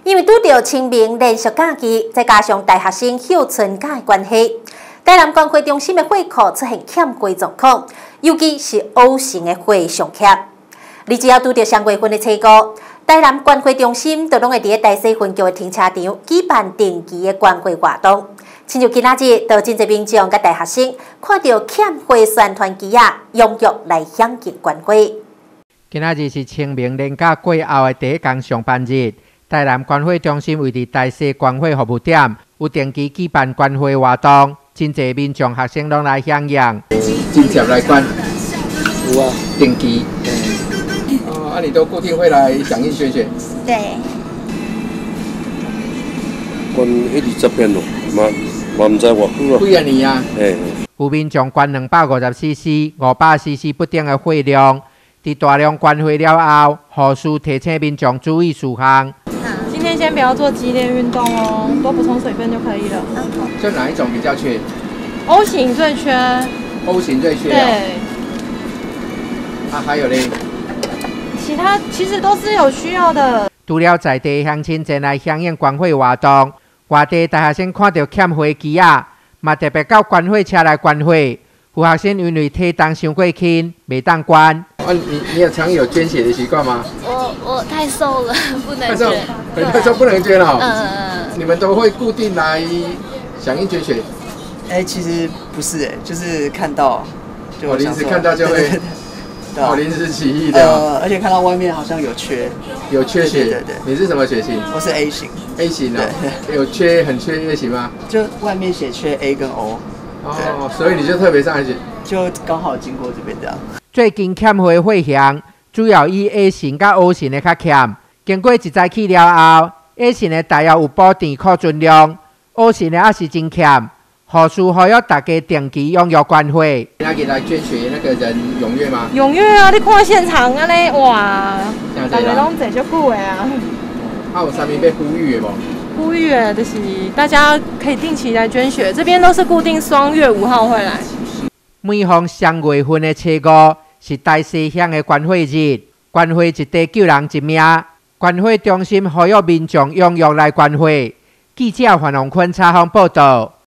因为拄到清明连续假期，再加上大学生休春假的关系，台南关会中心的货库出现欠柜状况，尤其是欧型的货上欠。你只要拄到上月份的车购，台南关会中心就拢会伫大西分局的停车场举办定期的关会活动。亲像今仔日，就真侪民众甲大学生看到欠货宣传机啊，踊跃来响应关会。 今仔日是清明连假过后的第一天上班日，台南关会中心位伫大西关会服务点，有定期举办关会活动，真侪民众学生拢来响应。 直接来关，有啊，定期。你都固定会来响应宣传？ 对。 关120遍咯，嘛唔知偌久咯。 几啊年啊？ 有民众关250cc、500cc 不等的货量，伫大量关会了后，护士提醒民众注意事项。 今天先不要做激烈运动哦，多补充水分就可以了。 就哪一种比较缺 ？O 型最缺。 O 型最缺。 对。 还有嘞？ 其他其实都是有需要的。 除了在地乡亲前来响应关会活动，外地大学生看到欠货机啊，嘛特别到关会车来关会。有学生因为体重伤过轻，袂当关。 你有常有捐血的习惯吗？ 我太瘦了，不能捐。 太瘦不能捐哦。你们都会固定来响应捐血？ 其实不是就是看到就临时看到就会。临时起意的而且看到外面好像有缺血，对。 你是什么血型？ 我是 A 型。 A 型哦，有很缺 A 型吗？ 就外面写缺 A 跟 O。 所以你就特别上来写， 就刚好经过这边这样。 最近欠货货项主要以 A 型甲 O 型的较欠，经过一早起了后 ，A 型的大约有保证库存量 ，O 型的也是真欠。护士呼吁大家定期踊跃关会。 那个来捐血那个人踊跃吗？ 踊跃啊！你看现场啊嘞，哇，大家拢坐足久的啊。 有啥物要呼吁的无？ 呼吁的就是大家可以定期来捐血，这边都是固定双月5号会来。 每逢上月份的初5是大西乡的关会日，关会一地救人一命。关会中心呼吁民众踊跃来关会。记者范宏坤采访报道。